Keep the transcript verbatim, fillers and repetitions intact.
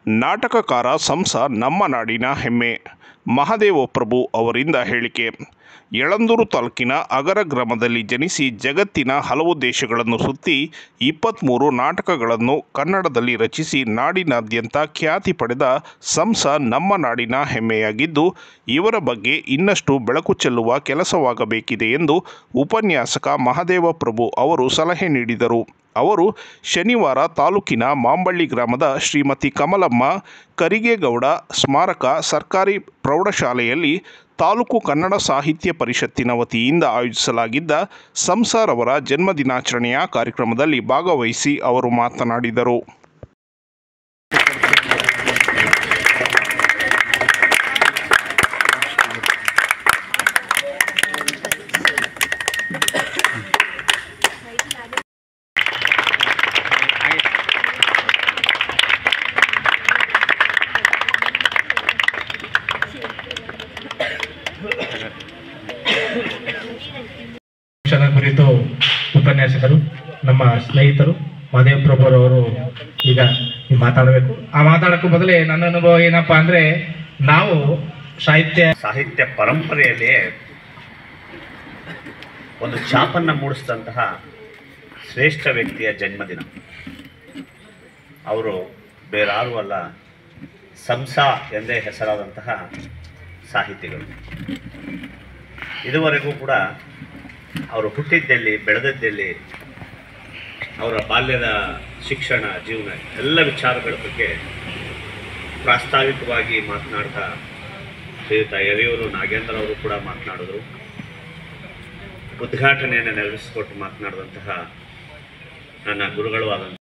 ನಾಟಕಕಾರ ಸಂಸ ನಮ್ಮ ನಾಡಿನ ಹೆಮ್ಮೆ. ಮಹದೇವ ಪ್ರಭು ಅವರಿಂದ ಹೇಳಿಕೆ. ಯಳಂದೂರು ತಾಲೂಕಿನ ಅಗರ ಗ್ರಾಮದಲ್ಲಿ ಜನಿಸಿ ಜಗತ್ತಿನ ಹಲವು ದೇಶಗಳನ್ನು ಸುತ್ತಿ ಇಪ್ಪತ್ತ್ಮೂರು ನಾಟಕಗಳನ್ನು ಕನ್ನಡದಲ್ಲಿ ರಚಿಸಿ ನಾಡಿನಾದ್ಯಂತ ಖ್ಯಾತಿ ಪಡೆದ ಸಂಸ ನಮ್ಮ ನಾಡಿನ ಹೆಮ್ಮೆಯಾಗಿದ್ದು, ಇವರ ಬಗ್ಗೆ ಇನ್ನಷ್ಟು ಬೆಳಕು ಚೆಲ್ಲುವ ಕೆಲಸವಾಗಬೇಕಿದೆ ಎಂದು ಉಪನ್ಯಾಸಕ ಮಹದೇವ ಪ್ರಭು ಅವರು ಸಲಹೆ ನೀಡಿದರು. ಅವರು ಶನಿವಾರ ತಾಲೂಕಿನ ಮಾಂಬಳ್ಳಿ ಗ್ರಾಮದ ಶ್ರೀಮತಿ ಕಮಲಮ್ಮ ಕರಿಗೇಗೌಡ ಸ್ಮಾರಕ ಸರ್ಕಾರಿ ಪ್ರೌಢಶಾಲೆಯಲ್ಲಿ ತಾಲೂಕು ಕನ್ನಡ ಸಾಹಿತ್ಯ ಪರಿಷತ್ತಿನ ವತಿಯಿಂದ ಆಯೋಜಿಸಲಾಗಿದ್ದ ಸಂಸರವರ ಜನ್ಮದಿನಾಚರಣೆಯ ಕಾರ್ಯಕ್ರಮದಲ್ಲಿ ಭಾಗವಹಿಸಿ ಅವರು ಮಾತನಾಡಿದರು. ಕುರಿತು ಉಪನ್ಯಾಸಕರು ನಮ್ಮ ಸ್ನೇಹಿತರು ಮಹದೇವ ಪ್ರಭುರವರು ಈಗ ಮಾತಾಡಬೇಕು. ಆ ಮಾತಾಡೋಕ್ಕೂ ಮೊದಲೇ ನನ್ನ ಅನುಭವ ಏನಪ್ಪಾ ಅಂದ್ರೆ, ನಾವು ಸಾಹಿತ್ಯ ಸಾಹಿತ್ಯ ಪರಂಪರೆಯಲ್ಲಿ ಒಂದು ಛಾಪನ್ನು ಮೂಡಿಸಿದಂತಹ ಶ್ರೇಷ್ಠ ವ್ಯಕ್ತಿಯ ಜನ್ಮದಿನ. ಅವರು ಬೇರಾರೂ ಅಲ್ಲ, ಸಂಸ ಎಂದೇ ಹೆಸರಾದಂತಹ ಸಾಹಿತಿಗಳು. ಇದುವರೆಗೂ ಕೂಡ ಅವರು ಹುಟ್ಟಿದ್ದೆಲ್ಲಿ, ಬೆಳೆದದ್ದೆಲ್ಲಿ, ಅವರ ಬಾಲ್ಯದ ಶಿಕ್ಷಣ, ಜೀವನ ಎಲ್ಲ ವಿಚಾರಗಳ ಬಗ್ಗೆ ಪ್ರಾಸ್ತಾವಿಕವಾಗಿ ಮಾತನಾಡ್ತಾ ಶ್ರೀಯುತ ಯರಿಯೂರು ನಾಗೇಂದ್ರ ಅವರು ಕೂಡ ಮಾತನಾಡಿದರು. ಉದ್ಘಾಟನೆಯನ್ನು ನೆರವೇರಿಸಿಕೊಟ್ಟು ಮಾತನಾಡಿದಂತಹ ನನ್ನ ಗುರುಗಳು ಆದಂಥ